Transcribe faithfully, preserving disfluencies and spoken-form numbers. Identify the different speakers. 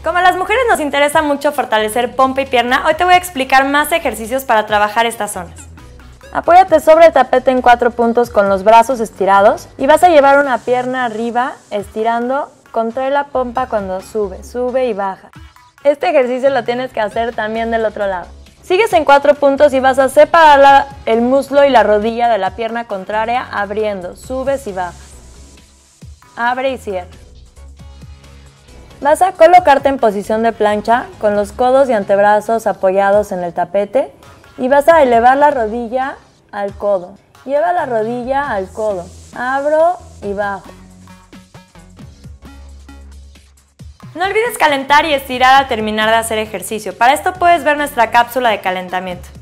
Speaker 1: Como a las mujeres nos interesa mucho fortalecer pompa y pierna, hoy te voy a explicar más ejercicios para trabajar estas zonas. Apóyate sobre el tapete en cuatro puntos con los brazos estirados y vas a llevar una pierna arriba, estirando, contrae la pompa cuando sube, sube y baja. Este ejercicio lo tienes que hacer también del otro lado. Sigues en cuatro puntos y vas a separar la, el muslo y la rodilla de la pierna contraria abriendo, subes y bajas. Abre y cierra. Vas a colocarte en posición de plancha con los codos y antebrazos apoyados en el tapete y vas a elevar la rodilla al codo. Lleva la rodilla al codo. Abro y bajo. No olvides calentar y estirar al terminar de hacer ejercicio. Para esto puedes ver nuestra cápsula de calentamiento.